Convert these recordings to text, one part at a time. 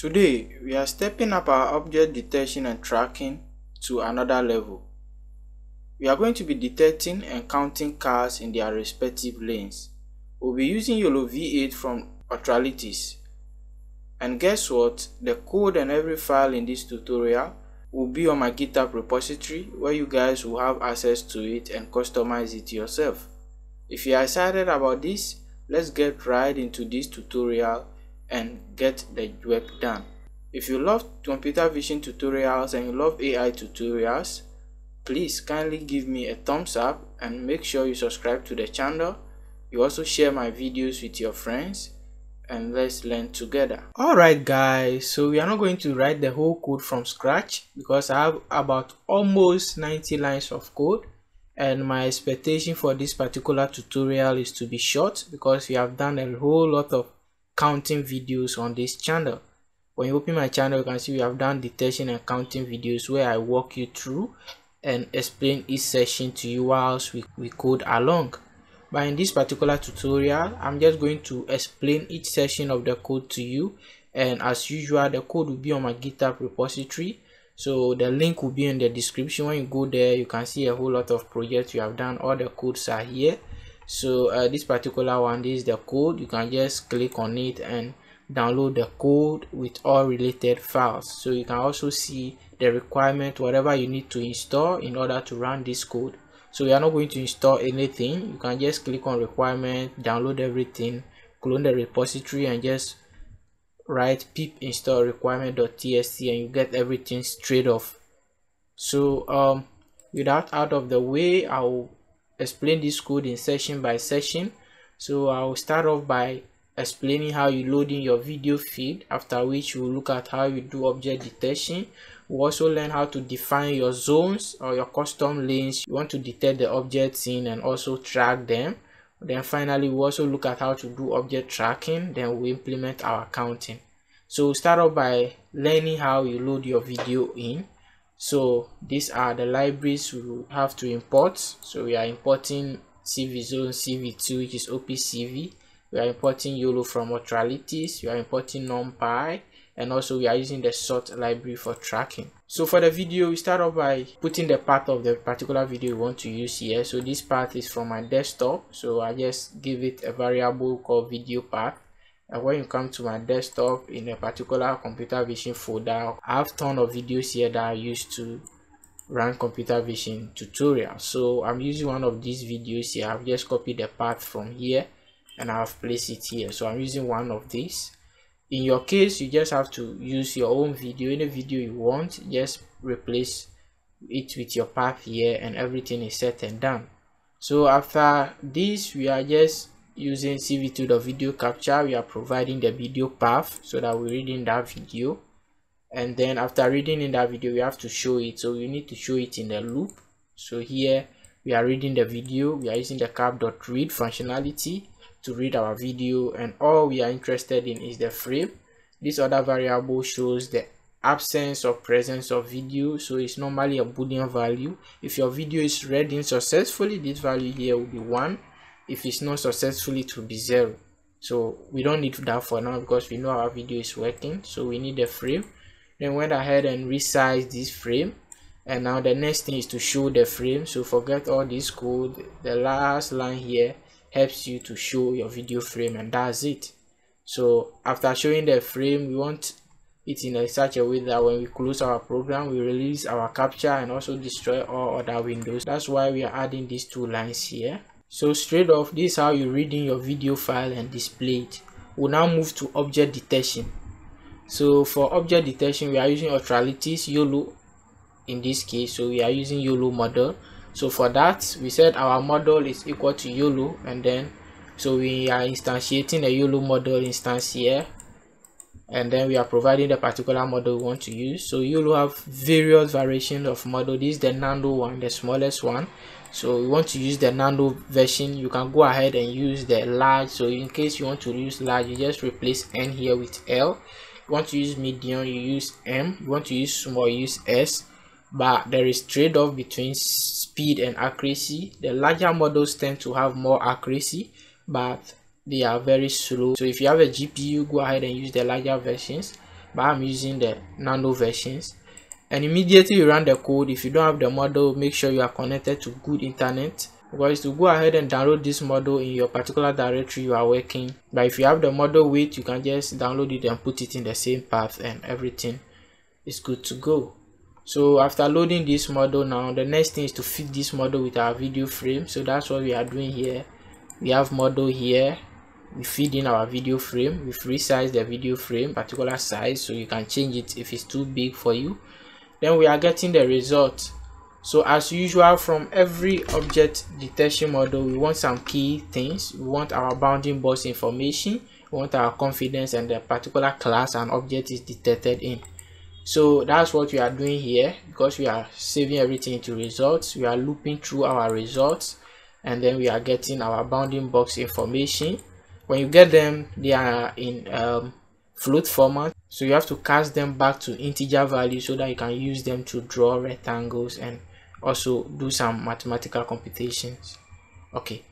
Today, we are stepping up our object detection and tracking to another level. We are going to be detecting and counting cars in their respective lanes. We'll be using YOLOv8 from Ultralytics. And guess what? The code and every file in this tutorial will be on my GitHub repository where you guys will have access to it and customize it yourself. If you are excited about this, let's get right into this tutorial and get the work done. If you love computer vision tutorials and you love AI tutorials, please kindly give me a thumbs up and make sure you subscribe to the channel. You also share my videos with your friends and let's learn together. Alright guys, so we are not going to write the whole code from scratch because I have about almost 90 lines of code, and my expectation for this particular tutorial is to be short because we have done a whole lot of counting videos on this channel. When you open my channel, you can see we have done detection and counting videos where I walk you through and explain each session to you whilst we code along. But in this particular tutorial, I'm just going to explain each session of the code to you, and as usual the code will be on my GitHub repository, so the link will be in the description. When you go there, you can see a whole lot of projects you have done. All the codes are here. So this particular one, this is the code. You can just click on it and download the code with all related files. So you can also see the requirement, whatever you need to install in order to run this code. So we are not going to install anything. You can just click on requirement, download everything, clone the repository and just write pip install requirement.txt and you get everything straight off. So with that out of the way, I'll explain this code in session by session. So I'll start off by explaining how you load in your video feed, after which we'll look at how you do object detection. We'll also learn how to define your zones or your custom lanes you want to detect the objects in and also track them. Then finally we'll also look at how to do object tracking, then we'll implement our counting. So we'll start off by learning how you load your video in. So these are the libraries we have to import. So we are importing CV zone CV2, which is OpenCV. We are importing YOLO from Ultralytics. We are importing NumPy, and also we are using the SORT library for tracking. So for the video, we start off by putting the path of the particular video we want to use here. So this path is from my desktop, so I just give it a variable called video path. And when you come to my desktop in a particular computer vision folder, I have a ton of videos here that I use to run computer vision tutorials. So I'm using one of these videos here. I've just copied the path from here and I've placed it here. So I'm using one of these. In your case, you just have to use your own video, any video you want, just replace it with your path here and everything is set and done. So after this, we are just using cv2.video capture. We are providing the video path so that we read in that video, and then after reading in that video we have to show it, so we need to show it in the loop. So here we are reading the video, we are using the cap.read functionality to read our video, and all we are interested in is the frame. This other variable shows the absence or presence of video, so it's normally a boolean value. If your video is read in successfully, this value here will be 1. If it's not successfully, it will be 0. So we don't need that for now because we know our video is working. So we need a frame. Then went ahead and resize this frame, and now the next thing is to show the frame. So forget all this code. The last line here helps you to show your video frame, and that's it. So after showing the frame, we want it in such a way that when we close our program, we release our capture and also destroy all other windows. That's why we are adding these two lines here. So straight off, this is how you read in your video file and display it. We'll now move to object detection. So for object detection, we are using Ultralytics YOLO in this case. So we are using YOLO model. So for that, we said our model is equal to YOLO, and then so we are instantiating a YOLO model instance here, and then we are providing the particular model we want to use. So YOLO have various variations of model. This is the nano one, the smallest one. So we want to use the nano version. You can go ahead and use the large. So in case you want to use large, you just replace N here with L. You want to use medium, you use M. You want to use small, you use S. But there is trade-off between speed and accuracy. The larger models tend to have more accuracy, but they are very slow. So if you have a GPU, go ahead and use the larger versions. but I'm using the nano versions. And immediately you run the code, if you don't have the model, make sure you are connected to good internet, because to go ahead and download this model in your particular directory you are working. But if you have the model with, you can just download it and put it in the same path and everything is good to go. So after loading this model, now the next thing is to fit this model with our video frame. So that's what we are doing here. We have model here, we feed in our video frame, we resize the video frame particular size, so you can change it if it's too big for you. Then we are getting the result. So as usual, from every object detection model, we want some key things. We want our bounding box information, we want our confidence, and the particular class an object is detected in. So that's what we are doing here. Because we are saving everything into results, we are looping through our results, and then we are getting our bounding box information. When you get them, they are in float format, so you have to cast them back to integer value so that you can use them to draw rectangles and also do some mathematical computations. Okay,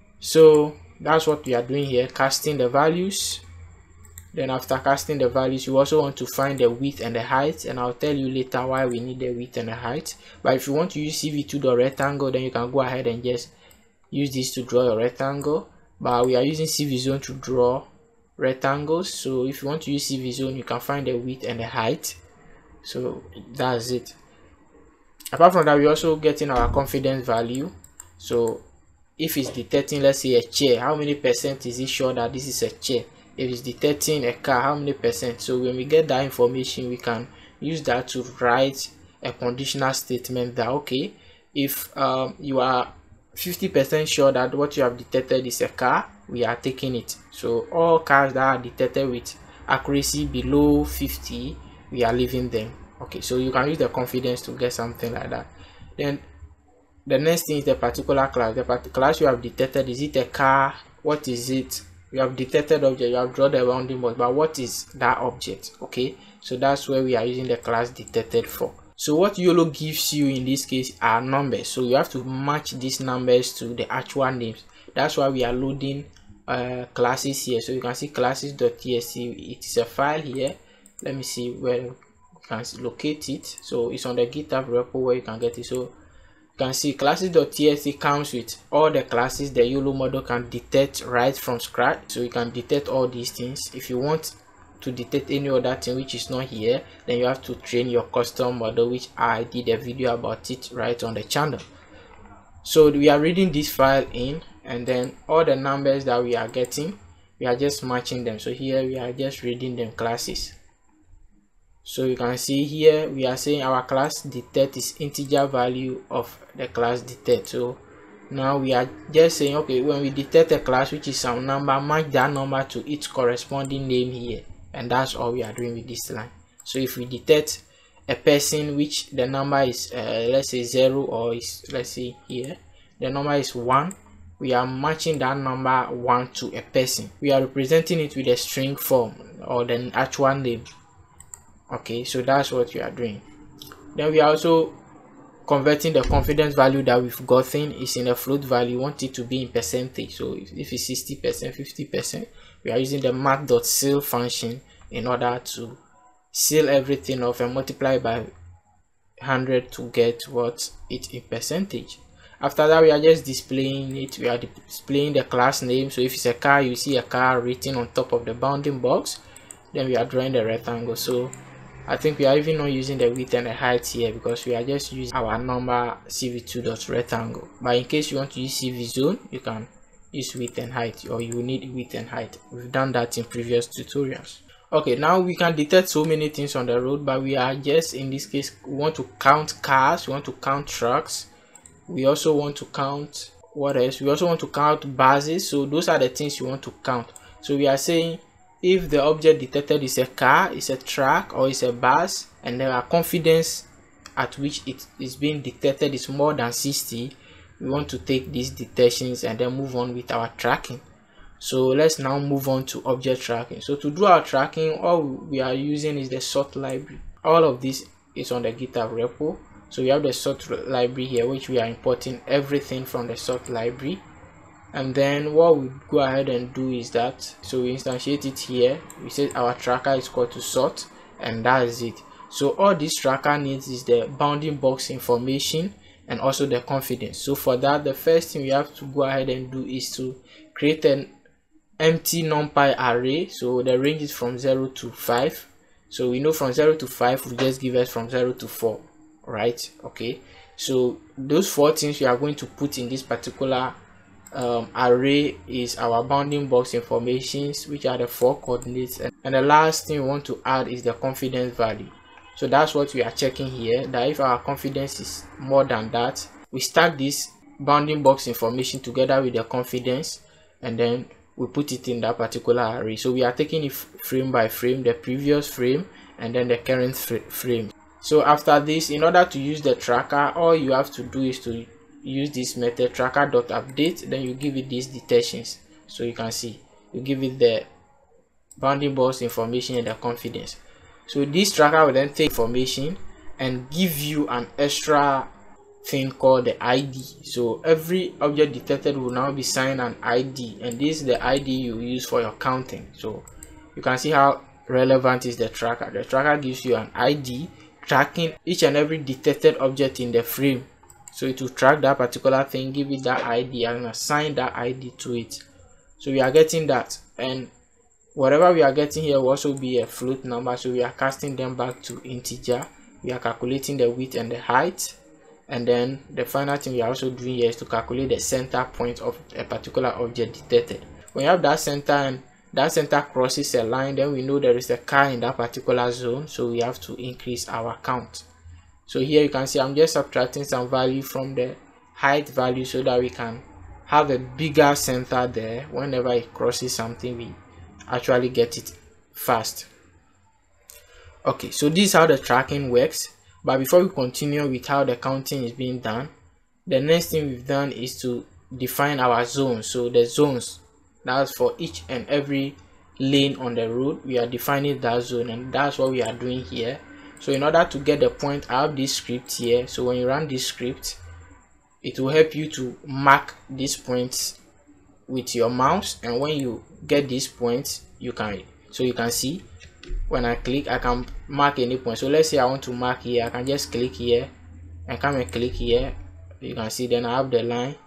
so that's what we are doing here, casting the values. Then after casting the values, you also want to find the width and the height, and I'll tell you later why we need the width and the height. But if you want to use cv2.rectangle, then you can go ahead and just use this to draw your rectangle. But we are using cvzone to draw rectangles, so if you want to use cvzone, you can find the width and the height. So that's it. Apart from that, we're also getting our confidence value. So if it's detecting, let's say, a chair, how many percent is it sure that this is a chair? If it's detecting a car, how many percent? So when we get that information, we can use that to write a conditional statement that, okay, if you are 50% sure that what you have detected is a car, we are taking it. So all cars that are detected with accuracy below 50, we are leaving them. Okay, so you can use the confidence to get something like that. Then the next thing is the particular class. The class you have detected, is it a car? What is it? You have detected object, you have drawn the bounding box, but what is that object? Okay, so that's where we are using the class detected for. So what YOLO gives you in this case are numbers, so you have to match these numbers to the actual names. That's why we are loading classes here. So you can see classes.tsc, it is a file here. Let me see where you can locate it. So it's on the GitHub repo where you can get it. So you can see classes.tsc comes with all the classes the YOLO model can detect right from scratch. So you can detect all these things. If you want to detect any other thing which is not here, then you have to train your custom model, which I did a video about it right on the channel. So we are reading this file in, and then all the numbers that we are getting, we are just matching them. So here we are just reading them classes. So you can see here we are saying our class detect is integer value of the class detect. So now we are just saying, okay, when we detect a class which is some number, match that number to its corresponding name here, and that's all we are doing with this line. So if we detect a person which the number is let's say 0, or is, let's say here the number is 1, we are matching that number 1 to a person. We are representing it with a string form or the actual name. Okay, so that's what we are doing. Then we are also converting the confidence value that we've gotten is in a float value. We want it to be in percentage. So if it's 60%, 50%, we are using the math.seal function in order to seal everything off and multiply by 100 to get what it in percentage. After that, we are just displaying it. We are displaying the class name. So if it's a car, you see a car written on top of the bounding box. Then we are drawing the rectangle. So I think we are even not using the width and the height here, because we are just using our number cv2.rectangle. But in case you want to use cvzone, you can use width and height, or you need width and height. We've done that in previous tutorials. Okay, now we can detect so many things on the road, but we are just, in this case, we want to count cars, we want to count trucks, we also want to count, what else? We also want to count buses. So those are the things you want to count. So we are saying if the object detected is a car, is a truck, or is a bus, and there are confidence at which it is being detected is more than 60, we want to take these detections and then move on with our tracking. So let's now move on to object tracking. So to do our tracking, all we are using is the SORT library. All of this is on the GitHub repo. So we have the SORT library here, which we are importing everything from the SORT library. And then what we go ahead and do is that, so we instantiate it here. We say our tracker is equal to SORT, and that is it. So all this tracker needs is the bounding box information and also the confidence. So for that, the first thing we have to go ahead and do is to create an empty numpy array. So the range is from 0 to 5. So we know from 0 to 5 will just give us from 0 to 4, right? Okay, so those 4 things we are going to put in this particular array is our bounding box informations, which are the 4 coordinates, and the last thing we want to add is the confidence value. So that's what we are checking here, that if our confidence is more than that, we stack this bounding box information together with the confidence, and then we put it in that particular array. So we are taking it frame by frame, the previous frame and then the current frame. So after this, in order to use the tracker, all you have to do is to use this method tracker.update, then you give it these detections. So you can see you give it the bounding box information and the confidence. So this tracker will then take information and give you an extra thing called the ID. So every object detected will now be signed an ID, and this is the ID you use for your counting. So you can see how relevant is the tracker. The tracker gives you an ID tracking each and every detected object in the frame. So it will track that particular thing, give it that ID, and assign that ID to it. So we are getting that, and whatever we are getting here will also be a float number. So we are casting them back to integer. We are calculating the width and the height, and then the final thing we are also doing here is to calculate the center point of a particular object detected. When you have that center and that center crosses a line, then we know there is a car in that particular zone, so we have to increase our count. So here you can see I'm just subtracting some value from the height value so that we can have a bigger center there. Whenever it crosses something, we actually get it fast. Okay, so this is how the tracking works. But before we continue with how the counting is being done, the next thing we've done is to define our zones. So the zones, that's for each and every lane on the road, we are defining that zone, and that's what we are doing here. So in order to get the point, I have this script here. So when you run this script, it will help you to mark these points with your mouse, and when you get these points, you can see when I click, I can mark any point. So let's say I want to mark here, I can just click here and come and click here. You can see then I have the line.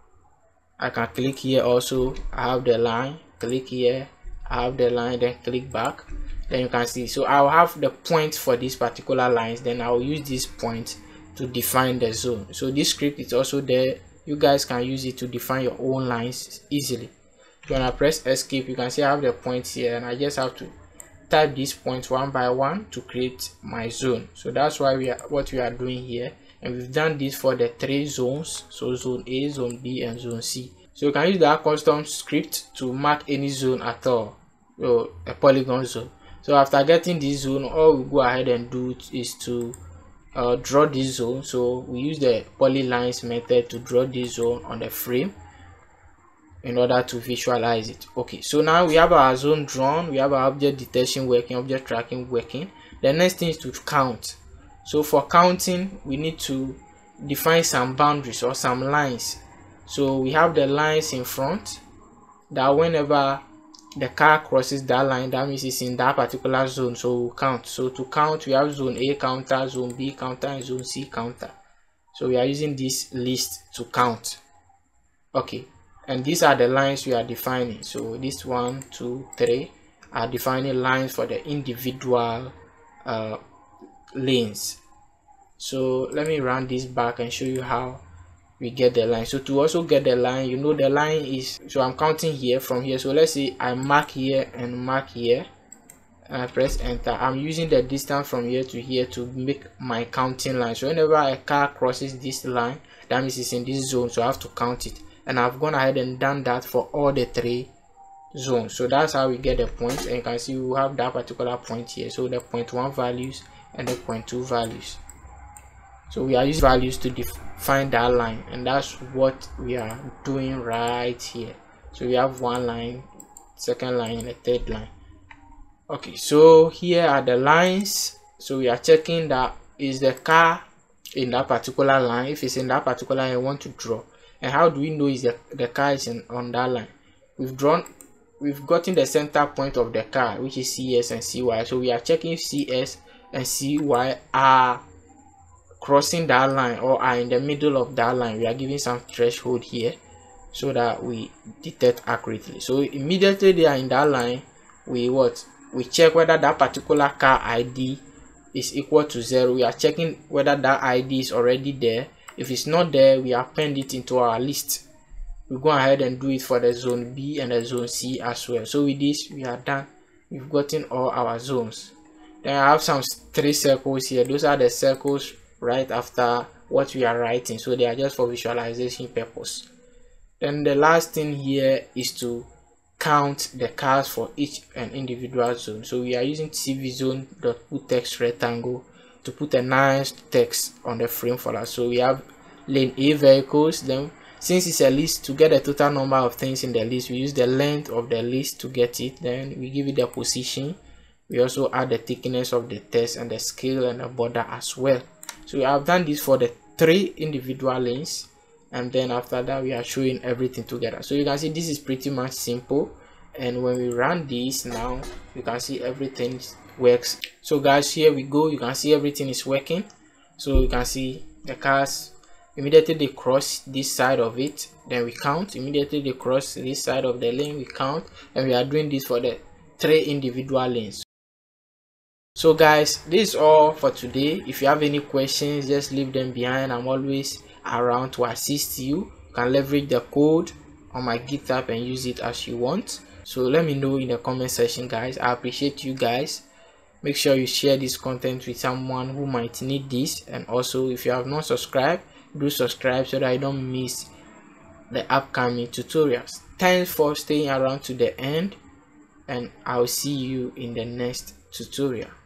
I can click here also, I have the line, click here, I have the line, then click back. Then you can see, so I'll have the point for these particular lines, then I'll use this point to define the zone. So this script is also there. You guys can use it to define your own lines easily. When I press escape, you can see I have the points here, and I just have to type these points one by one to create my zone. So that's why what we are doing here, and we've done this for the 3 zones, so zone A, zone B, and zone C. So you can use that custom script to mark any zone at all, so a polygon zone. So after getting this zone, all we go ahead and do is to draw this zone. So we use the polylines method to draw this zone on the frame in order to visualize it. Okay, so now we have our zone drawn, we have our object detection working, object tracking working. The next thing is to count. So for counting, we need to define some boundaries or some lines. So we have the lines in front that whenever the car crosses that line, that means it's in that particular zone, so we'll count. So to count, we have zone A counter, zone B counter, and zone C counter. So we are using this list to count. Okay, and these are the lines we are defining. So this 1, 2, 3 are defining lines for the individual lanes. So let me run this back and show you how we get the line. So to also get the line, you know the line is, so I'm counting here from here. So let's say I mark here and mark here, and I press enter. I'm using the distance from here to here to make my counting line. So whenever a car crosses this line, that means it's in this zone, so I have to count it. And I've gone ahead and done that for all the 3 zones. So that's how we get the points, and you can see we have that particular point here. So the 0.1 values and the 0.2 values. So we are using values to define that line, and that's what we are doing right here. So we have 1 line, 2nd line, and a 3rd line. Okay, so here are the lines. So we are checking that is the car in that particular line. If it's in that particular line, I want to draw. And how do we know is the car is on that line? We've drawn we've gotten the center point of the car, which is CS and CY. So we are checking if CS and CY are crossing that line or are in the middle of that line. We are giving some threshold here so that we detect accurately. So immediately they are in that line, we check whether that particular car ID is equal to 0. We are checking whether that ID is already there. If it's not there, we append it into our list. We go ahead and do it for the zone B and the zone C as well. So with this, we are done. We've gotten all our zones. Then I have some 3 circles here. Those are the circles right after what we are writing, so they are just for visualization purpose. Then the last thing here is to count the cars for each and individual zone. So we are using cvzone.putText rectangle to put a nice text on the frame for us. So we have lane A vehicles. Then since it's a list, to get the total number of things in the list, we use the length of the list to get it. Then we give it the position. We also add the thickness of the text and the scale and the border as well. So we have done this for the 3 individual lanes, and then after that we are showing everything together. So you can see this is pretty much simple, and when we run this now, you can see everything works. So guys, here we go. You can see everything is working. So you can see the cars, immediately they cross this side of it, then we count. Immediately they cross this side of the lane, we count. And we are doing this for the 3 individual lanes. So guys, this is all for today. If you have any questions, just leave them behind. I'm always around to assist you. You can leverage the code on my GitHub and use it as you want. So let me know in the comment section, guys. I appreciate you guys. Make sure you share this content with someone who might need this. And also, if you have not subscribed, do subscribe so that I don't miss the upcoming tutorials. Thanks for staying around to the end, and I'll see you in the next tutorial.